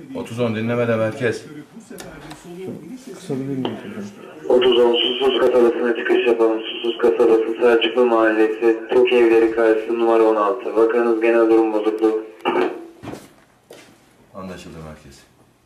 30-10 dinlemede merkez. Kısalı bilmiyorum. 30-10 Susuz kasabasına çıkış yapalım. Susuz kasabası Selçuklu Mahallesi, TOK evleri karşısı numara 16. Vakanız genel durum bozukluğu. Anlaşıldı merkez.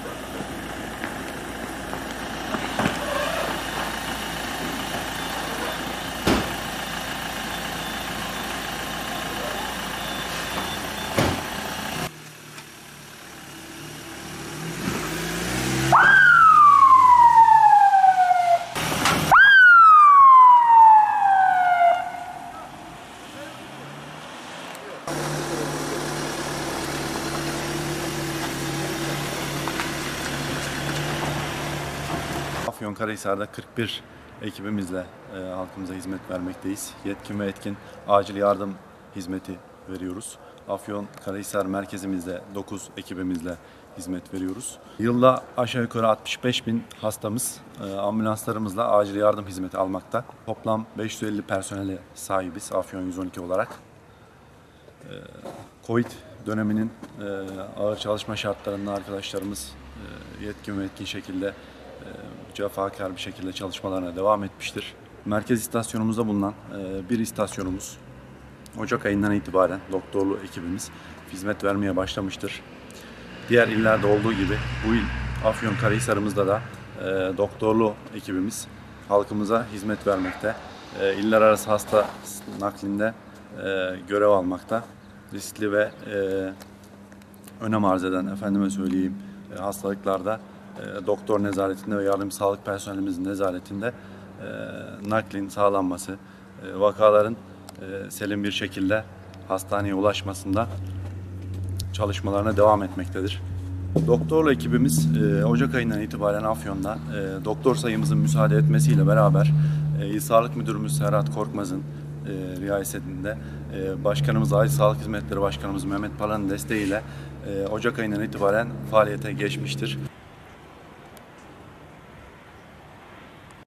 Afyonkarahisar'da 41 ekibimizle halkımıza hizmet vermekteyiz. Yetkin ve etkin acil yardım hizmeti veriyoruz. Afyonkarahisar merkezimizde 9 ekibimizle hizmet veriyoruz. Yılda aşağı yukarı 65.000 hastamız ambulanslarımızla acil yardım hizmeti almakta. Toplam 550 personele sahibiz Afyon 112 olarak. Covid döneminin ağır çalışma şartlarında arkadaşlarımız yetkin ve etkin şekilde cefakar bir şekilde çalışmalarına devam etmiştir. Merkez istasyonumuzda bulunan bir istasyonumuz Ocak ayından itibaren doktorlu ekibimiz hizmet vermeye başlamıştır. Diğer illerde olduğu gibi bu il Afyonkarahisar'ımızda da doktorlu ekibimiz halkımıza hizmet vermekte. İller arası hasta naklinde görev almakta. Riskli ve önem arz eden efendime söyleyeyim hastalıklarda doktor nezaretinde ve yardımcı sağlık personelimizin nezaretinde naklin sağlanması, vakaların selim bir şekilde hastaneye ulaşmasında çalışmalarına devam etmektedir. Doktorlu ekibimiz Ocak ayından itibaren Afyon'da doktor sayımızın müsaade etmesiyle beraber İl Sağlık Müdürümüz Serhat Korkmaz'ın riayetinde Başkanımız Acil Sağlık Hizmetleri Başkanımız Mehmet Pala'nın desteğiyle Ocak ayından itibaren faaliyete geçmiştir.